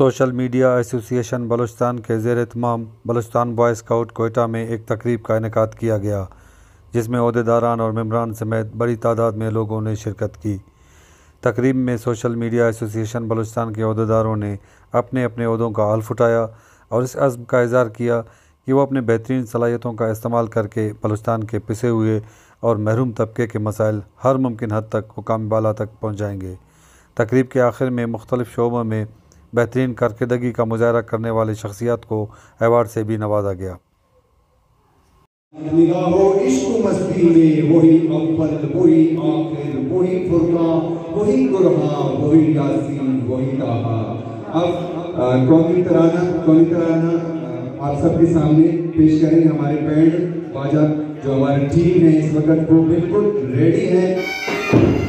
Social media association Balochistan के ज़ेर-ए-एहतमाम Balochistan boy scout Quetta में एक तकरीब का इनेकाद किया गया, जिसमें ओहदेदारान और मेंबरान समेत बड़ी तादाद में लोगों ने शिरकत की। तकरीब में सोशल मीडिया एसोसिएशन बलूचिस्तान के ओहदेदारों ने अपने अपने ओहदों का हल्फ उठाया और इस अज़्म का इज़हार किया कि वो अपने बेहतरीन सलाहियतों का इस्तेमाल करके बलूचिस्तान के पिसे हुए और महरूम तबके के मसाइल हर मुमकिन हद तक मुकाम बाला तक पहुँचाएँगे। तकरीब के आखिर में मुख्तलिफ़ शोबों में बेहतरीन कारकर्दगी का मुजाहरा करने वाली शख्सियात को एवार्ड से भी नवाजा गया। कौमी तराना आप सबके सामने पेश करेंगे। हमारे बैंड बाजा जो हमारी टीम है इस वक्त वो बिल्कुल रेडी है।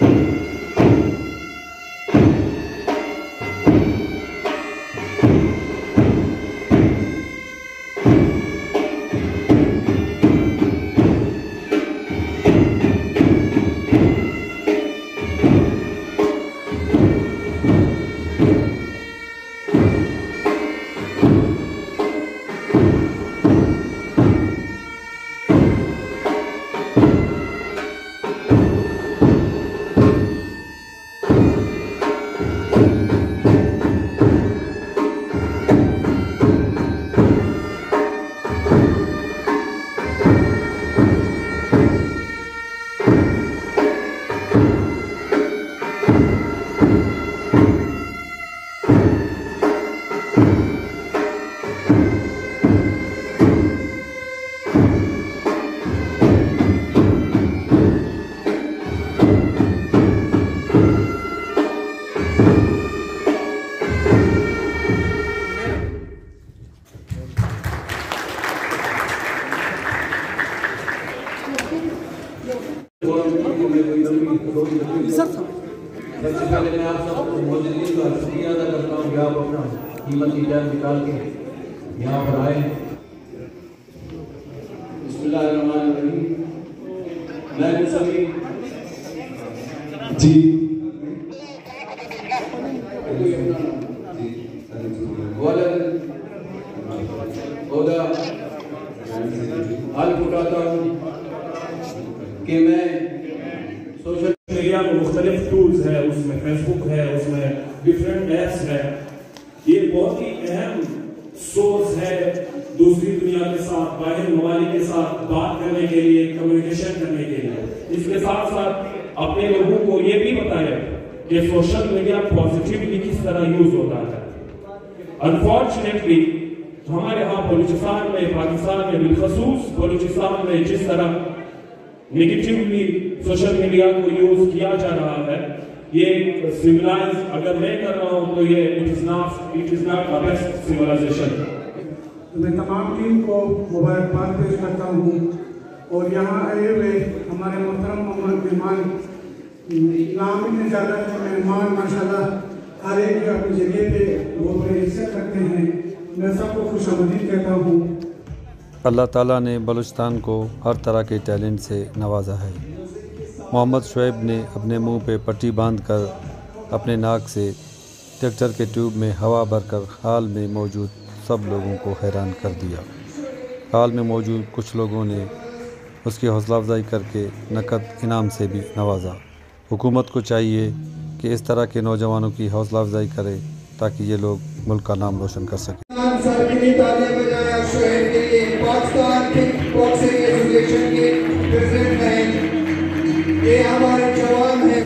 सबसे पहले मैं आप सबको मौजूदगी का शुक्रिया अदा करता हूँ कि आप अपना कीमती टाइम निकाल के यहाँ पर आए। बिस्मिल्लाहिर्रहमानिर्रहीम। मैं सभी जी उठाता हूँ कि मैं सोशल मीडिया में मुख्तलिफ टूल्स है, उसमें फेसबुक है, उसमें डिफरेंट ऐप्स है। ये बहुत ही अहम सोर्स है दूसरी दुनिया के साथ, बाहर ममालिक के साथ बात करने के लिए, कम्युनिकेशन करने के लिए। इसके साथ साथ अपने लोगों को ये भी बताया कि सोशल मीडिया पॉजिटिवली किस तरह यूज होता है। अनफॉर्चुनेटली हमारे यहाँ बलूचिस्तान में, पाकिस्तान में, बिलखसूस बलूचिस्तान में जिस तरह नेगेटिवली सोशल मीडिया को यूज किया जा रहा है, ये सिविलाइज अगर मैं कर रहा हूँ तो ये it is not the best civilization. मैं तमाम टीम को मुबारकबाद पेश करता हूँ और यहाँ आए हुए हमारे मोहतरम मेहमान नाम इतने ज़्यादा है, मेहमान माशाल्लाह हर एक अपनी जगह पे वो बड़ी इज्जत करते हैं। मैं सबको खुशामदीद कहता हूँ। अल्लाह ताला ने बलूचिस्तान को हर तरह के टैलेंट से नवाजा है। मोहम्मद शुएब ने अपने मुंह पे पट्टी बांधकर अपने नाक से ट्रैक्टर के ट्यूब में हवा भरकर हाल में मौजूद सब लोगों को हैरान कर दिया। हाल में मौजूद कुछ लोगों ने उसकी हौसला अफजाई करके नकद इनाम से भी नवाजा। हुकूमत को चाहिए कि इस तरह के नौजवानों की हौसला अफजाई करे ताकि ये लोग मुल्क का नाम रोशन कर सकें। पाकिस्तान किक बॉक्सिंग एसोसिएशन के प्रेसिडेंट हैं, ये हमारे जवान हैं।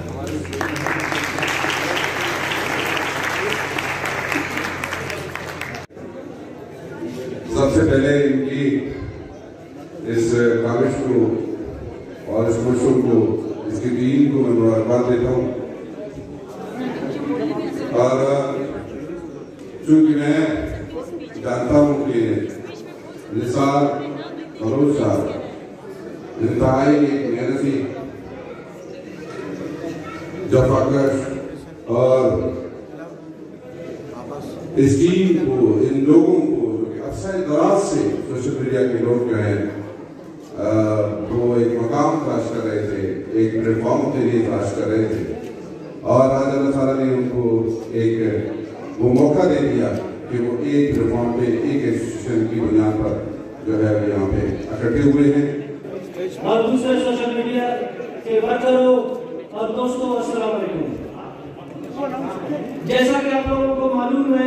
सबसे पहले इनकी इस काविश को और इस कोशिश को, इसकी टीम को मैं मुबारकबाद देता हूँ। और चूंकि मैं जानता हूँ कि निसार मनोज साहब इंतहाई एक मेहनती, जफाकश और इस टीम को, इन लोगों को जो कि अरसे दराज से सोशल मीडिया के लोग जो हैं वो एक मकाम तलाश कर रहे थे, एक प्लेटफॉर्म के लिए तलाश कर रहे थे और आज अल्लाह ताला ने उनको एक वो मौका दे दिया कि वो एक प्लेटफॉर्म पे एक इंस्टीट्यूशन की बुनियाद पर जो है वो यहाँ पे इकट्ठे हुए हैं। और दूसरे सोशल मीडिया के वर्करों और दोस्तों, अस्सलाम वालेकुम। जैसा कि आप लोगों को मालूम है,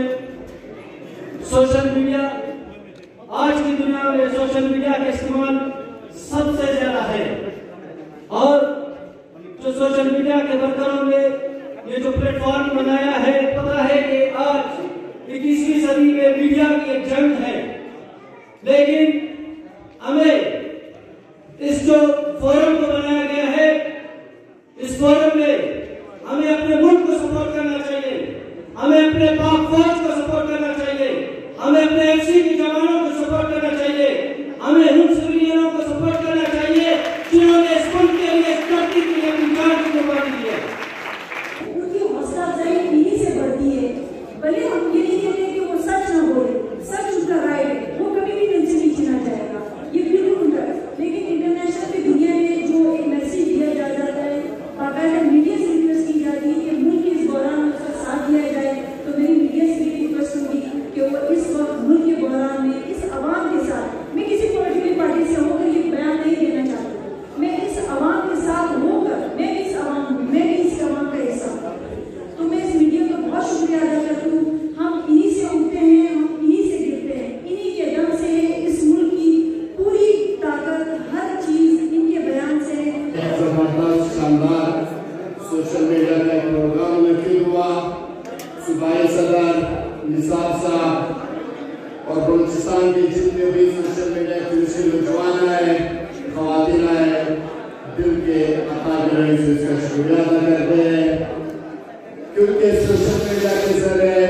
सोशल मीडिया आज की दुनिया में सोशल मीडिया का इस्तेमाल सबसे ज्यादा है। और जो सोशल मीडिया के वर्करों ने ये जो प्लेटफॉर्म बनाया है, पता है कि आज 21वीं सदी में मीडिया की एक जंग है, लेकिन हमें इस जो फोरम को बनाया गया है, इस फोरम में हमें अपने मुल्क को सपोर्ट करना चाहिए, हमें अपने पाक फौज को सपोर्ट करना चाहिए, हमें अपने एफसी के जवानों को सपोर्ट करना चाहिए, हमें उन सिविलियनों को सपोर्ट करना चाहिए जिन्होंने इस मुल्क के लिए, इस धरती के लिए अपनी जान की कुर्बानी दी है। उनकी हौसला अफजाई इन्हीं से बढ़ती है। भले हम ये नहीं कहते कि वो सच न बोले, सच उनका राय है, वो कभी भी दिल से नीचे ना जाएगा, ये बिल्कुल उनका। लेकिन इंटरनेशनल की दुनिया में जो एक मैसेज दिया जाता है, बाकायदा मीडिया से रिक्वेस्ट की जाती है कि मुल्क के इस बहरान में उसका साथ दिया जाए, तो मेरी मीडिया से भी रिक्वेस्ट होगी कि वो इस वक्त मुल्क के बहरान में इस आवाम के साथ, मैं किसी पॉलिटिकल पार्टी से होकर ये बयान नहीं देना चाहती, मैं इस आवाम के साथ होकर, मैं भी इस आवाम का हिस्सा हूँ। तो मैं इस मीडिया का बहुत शुक्रिया अदा करती हूँ। हम इन्हीं से उठते हैं, हम इन्हीं से गिरते हैं, इन्हीं के दम से इस मुल्क की पूरी ताकत, हर चीज इनके बयान से। जबरदस्त शानदार सोशल मीडिया का प्रोग्राम मुनक्किद हुआ। सूबाई सदर निसार साहब और बलूचिस्तान के जितने भी सोशल मीडिया के नौजवान है, ख़वातीन है, दिल के अकादमी से इसका शुक्रिया अदा करते हैं, क्योंकि सोशल मीडिया के जरिए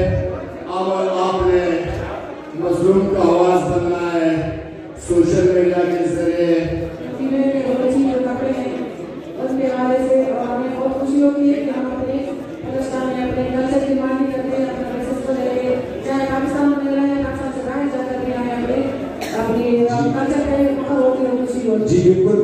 आपने मजलूम का आवाज बनना है। सोशल मीडिया के जरिए कपड़े हैं उसके हवाले से और हमें बहुत खुशी होती है कि हम अपने हिंदुस्तान में अपने कल्चर की मांग करते हैं, अपने मैसेज को दे रहे हैं, चाहे पाकिस्तान में रहे हैं, पाकिस्तान से बाहर जाकर भी हमें अपने कल्चर पे फख्र होती है, खुशी होती है। जी बिल्कुल।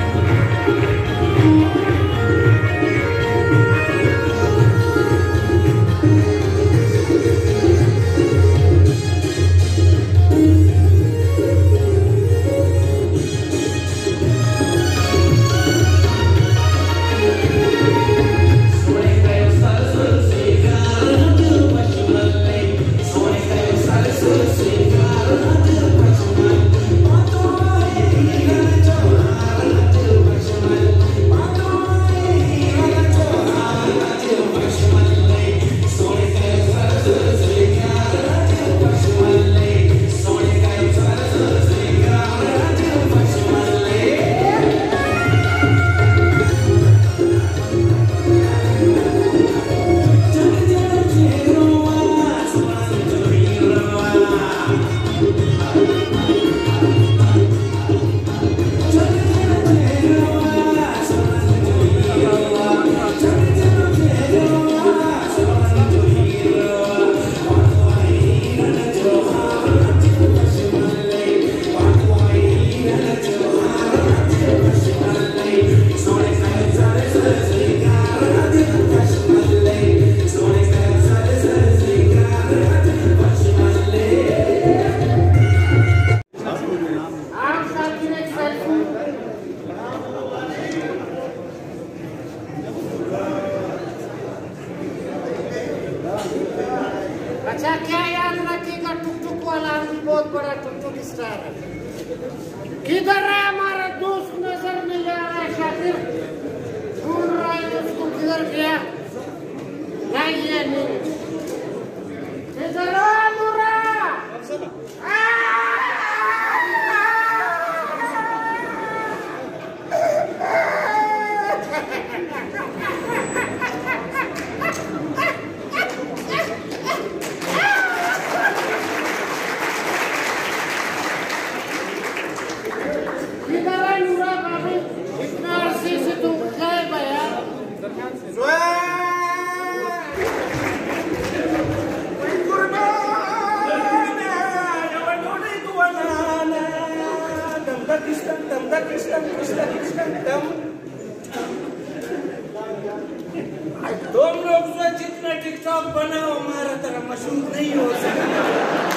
अच्छा, क्या याद रखिएगा, टुकटुक वाला आदमी बहुत बड़ा टुकटुक स्टार है। किधर है हमारा दोस्त, नजर नहीं आ रहा है, शाकिर ढूंढ रहा है उसको, किधर गया? नहीं है, नहीं इधर नूरा। तुम लोग जितना टिकटॉक टिकटॉक बनाओ, हमारा तरह मशहूर नहीं हो सकता।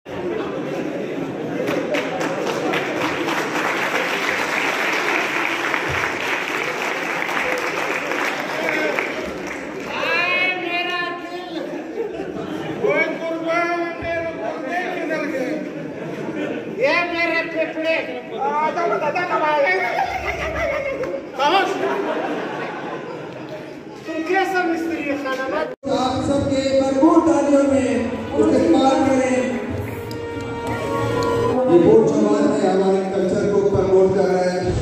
आप सबके भरपूर तालियों में इस्तेमाल करें। ये बोर्ड जमात है, हमारे कल्चर को प्रमोट कर रहा है।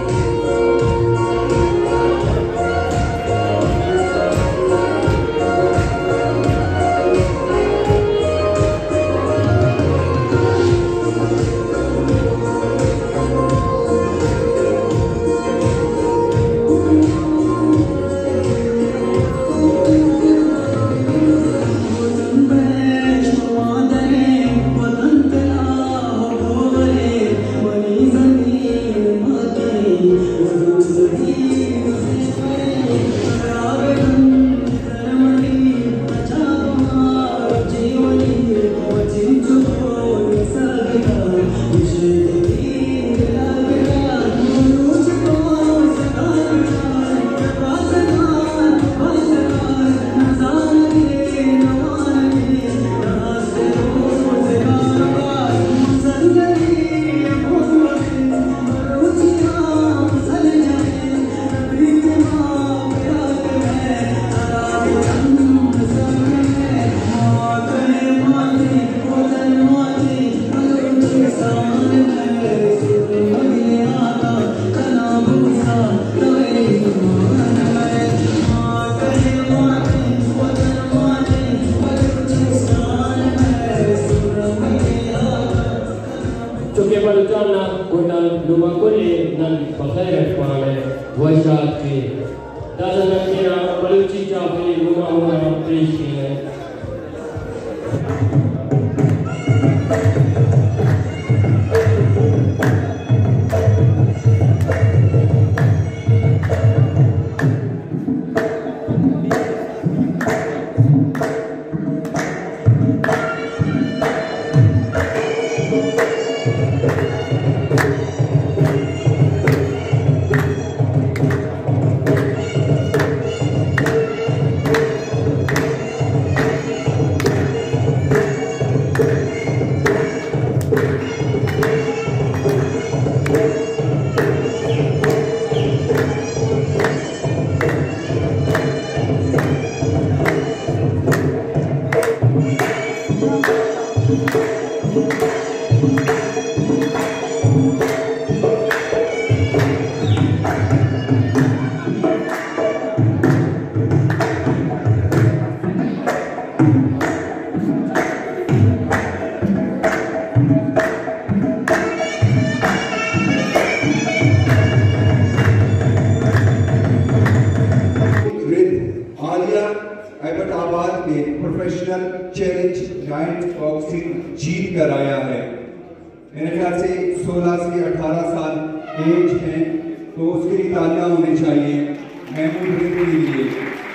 एबटाबाद में प्रोफेशनल चैलेंज नाइट बॉक्सिंग जीत कर आया है। मेरे ख्याल से 16 से 18 साल एज है, तो उसके लिए तालियां होनी चाहिए महमूद के लिए।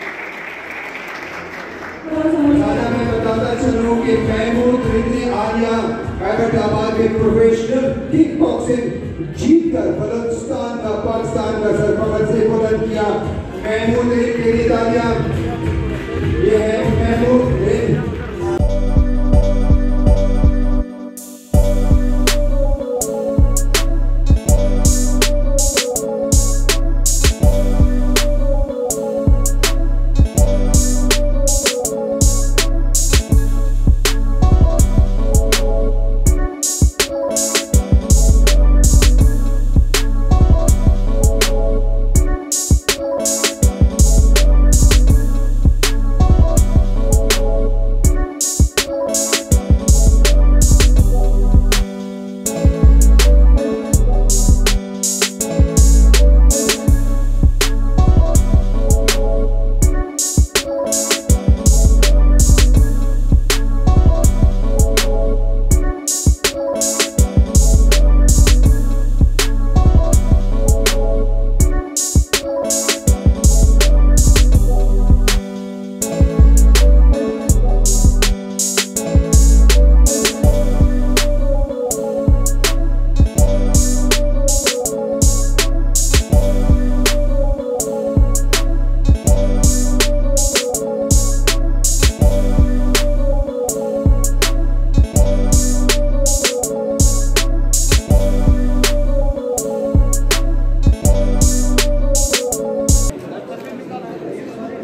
मैं बताता चलूं कि महमूद रिजवी आलिया एबटाबाद में प्रोफेशनल किक बॉक्सिंग जीत कर बलूचिस्तान का पाकिस्तान का सरफरोश से बुलंद किया। महमूद के लिए तालियां। ये है महमूद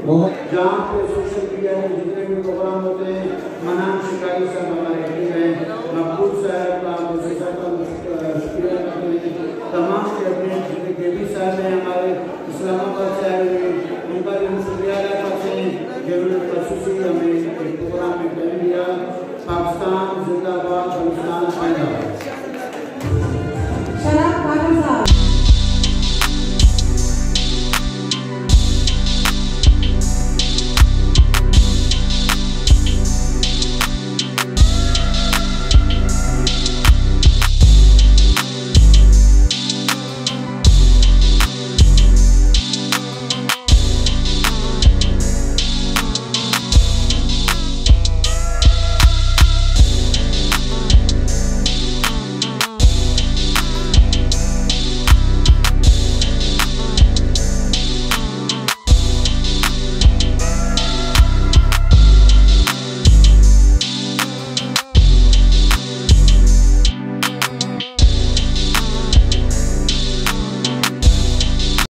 जहाँ पे सोशल मीडिया में जितने भी प्रोग्राम होते हैं, मनान शिकारी साहब हमारे एक्टिव हैं, मकबूल साहब का शुक्रिया करते हैं, तमाम के अपने बेबी साहब हैं हमारे इस्लामाबाद